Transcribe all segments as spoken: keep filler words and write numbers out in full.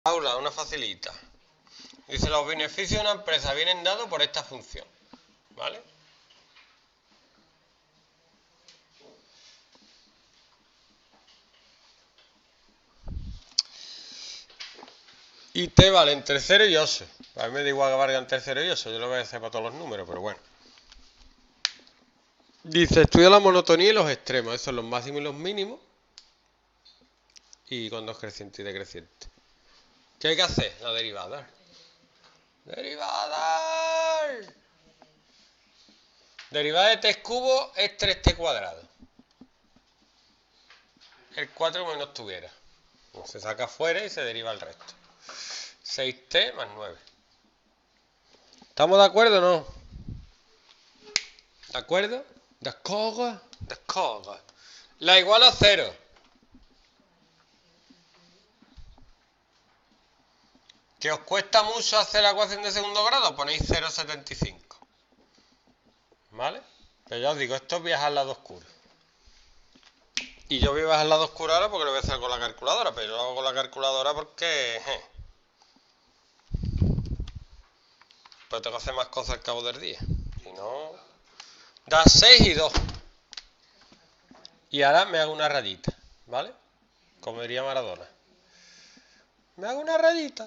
Aula, una facilita. Dice, los beneficios de una empresa vienen dados por esta función. ¿Vale? Y T vale entre cero y ocho. A mí me da igual que valga entre cero y ocho. Yo lo voy a hacer para todos los números, pero bueno. Dice, estudia la monotonía y los extremos. Esos son los máximos y los mínimos. Y con dos crecientes y decrecientes. ¿Qué hay que hacer? La derivada. ¡Derivada! Derivada de t cubo es tres t cuadrado. El cuatro menos tuviera. Se saca fuera y se deriva el resto. seis t más nueve. ¿Estamos de acuerdo o no? ¿De acuerdo? ¿De acuerdo? ¿De acuerdo? La igual a cero. ¿Que os cuesta mucho hacer la ecuación de segundo grado? Ponéis cero coma setenta y cinco. ¿Vale? Pero ya os digo, esto es viajar al lado oscuro. Y yo voy a bajar al lado oscuro ahora porque lo voy a hacer con la calculadora. Pero yo lo hago con la calculadora porque... Je. Pero tengo que hacer más cosas al cabo del día. Si no... Da seis y dos. Y ahora me hago una rayita. ¿Vale? Como diría Maradona. Me hago una rayita.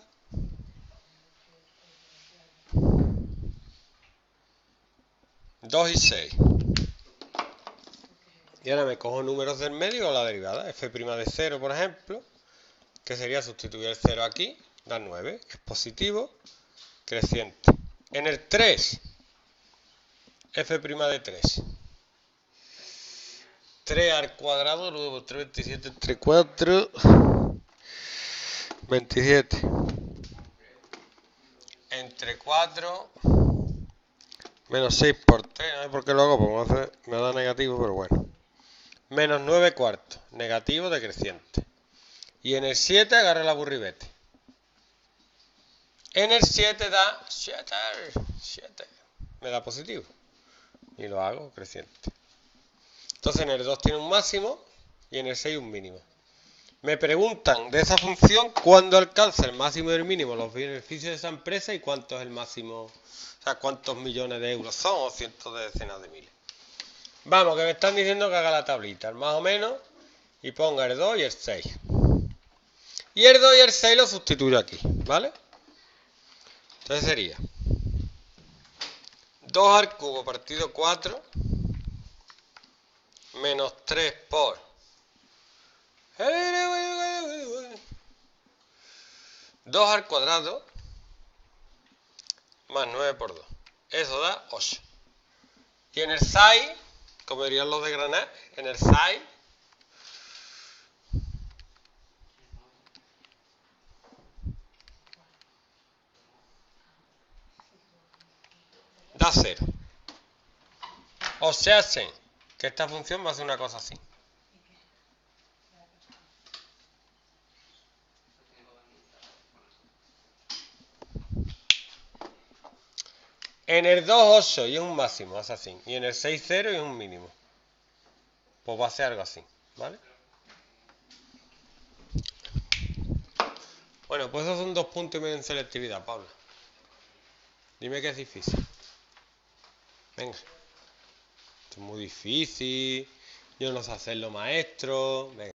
dos y seis. Y ahora me cojo números del medio o la derivada. F' de cero, por ejemplo. Que sería sustituir el cero aquí. Da nueve. Es positivo. Creciente. En el tres. F' de tres. tres al cuadrado. Luego tres, veintisiete entre cuatro. veintisiete. Entre cuatro. Menos seis por tres. No sé por qué lo hago. Porque me, hace, me da negativo, pero bueno. Menos nueve cuartos. Negativo decreciente. Y en el siete agarra la burribete. En el siete da siete. siete. Me da positivo. Y lo hago creciente. Entonces en el dos tiene un máximo y en el seis un mínimo. Me preguntan de esa función cuándo alcanza el máximo y el mínimo los beneficios de esa empresa y cuánto es el máximo, o sea, cuántos millones de euros son o cientos de decenas de miles. Vamos, que me están diciendo que haga la tablita, más o menos, y ponga el dos y el seis. Y el dos y el seis lo sustituyo aquí, ¿vale? Entonces sería dos al cubo partido cuatro menos tres por dos al cuadrado más nueve por dos. Eso da ocho. Y en el seis, como dirían los de Granada, en el seis da cero. O sea, que esta función va a hacer una cosa así. En el dos, ocho y es un máximo, hace así. Y en el seis, cero y es un mínimo. Pues va a ser algo así, ¿vale? Bueno, pues esos son dos puntos y medio en selectividad, Paula. Dime que es difícil. Venga. Esto es muy difícil. Yo no sé hacerlo, maestro. Venga.